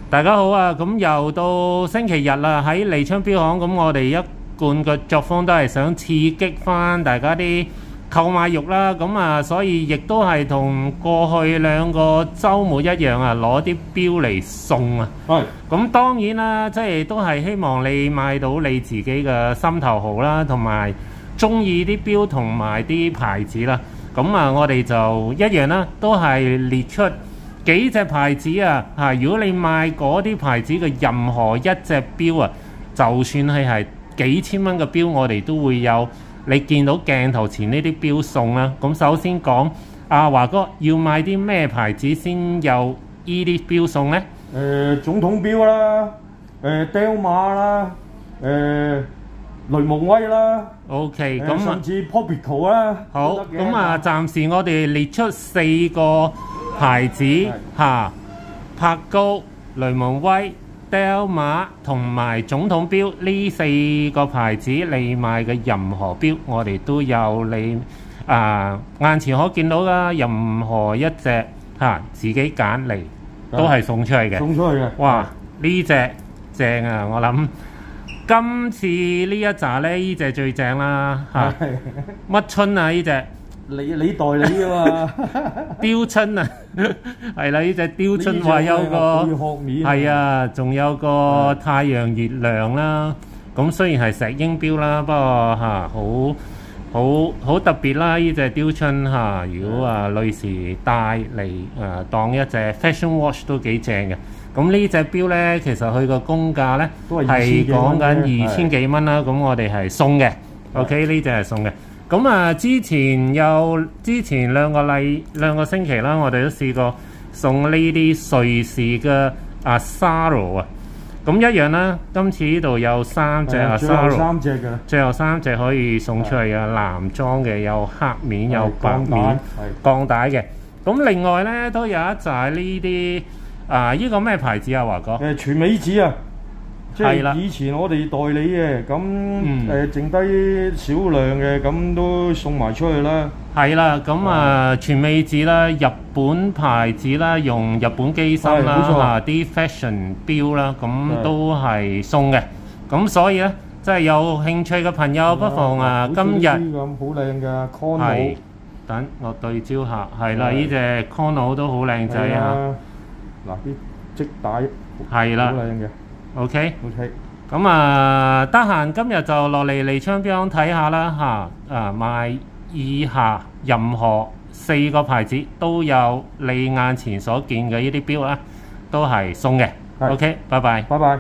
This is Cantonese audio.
大家好啊！咁又到星期日啦，喺利昌錶行，咁我哋一貫嘅作風都係想刺激翻大家啲購買慾啦。咁啊，所以亦都係同過去兩個週末一樣啊，攞啲錶嚟送啊。 係。 咁當然啦，即係都係希望你買到你自己嘅心頭好啦，同埋中意啲錶同埋啲牌子啦。咁啊，我哋就一樣啦，都係列出幾隻牌子啊！如果你買嗰啲牌子嘅任何一隻錶啊，就算係幾千蚊嘅錶，我哋都會有你見到鏡頭前呢啲錶送啦。咁首先講，華哥要買啲咩牌子先有依啲錶送呢？ 總統錶啦，Delma 啦，雷蒙威啦。 OK， 咁甚至 Popico 啦。 好，咁啊，暫時我哋列出4個牌子柏高、雷蒙威、Delma 同埋總統錶呢4個牌子，你買嘅任何錶，我哋都有你眼前可見到㗎，任何一隻自己揀嚟都係送出去嘅。 送出去嘅。 哇！呢隻正啊，我諗。今次呢一扎呢，呢隻最正啦乜春啊呢隻？ 你代理啊嘛？ 雕春啊，係啦，呢隻雕春話有個係啊，仲有個太陽月亮啦。咁雖然係石英錶啦，不過好特別啦。呢隻雕春如果女士戴嚟當一隻 fashion watch 都幾正嘅。咁呢隻錶呢，其實佢個公價呢係講緊2000幾蚊啦。咁我哋係送嘅 ，OK 呢隻係送嘅。咁之前兩個星期啦，我哋都試過送呢啲瑞士嘅Asaro 啊。咁一樣啦，今次呢度有3隻Asaro，最後3隻可以送出去啊。男裝嘅有黑面有白面鋼帶嘅。咁另外呢，都有一紮呢啲。呢個咩牌子啊，華哥？ 全美子啊，即係以前我哋代理嘅，咁剩低少量嘅，咁都送埋出去啦。 係啦，咁全美子啦，日本牌子啦，用日本機芯啦，啲 fashion 錶啦，咁都係送嘅。咁所以咧，即係有興趣嘅朋友，不妨今日咁好靚㗎 Chrono， 等我對焦下，係啦，呢隻 Chrono 都好靚仔啊！ 嗱，啲織帶係啦， 好靚嘅。 OK，咁得閒今日就落嚟利昌錶行睇下啦買以下任何4個牌子都有你眼前所見嘅呢啲錶啦，都係送嘅。OK，拜拜。 拜拜。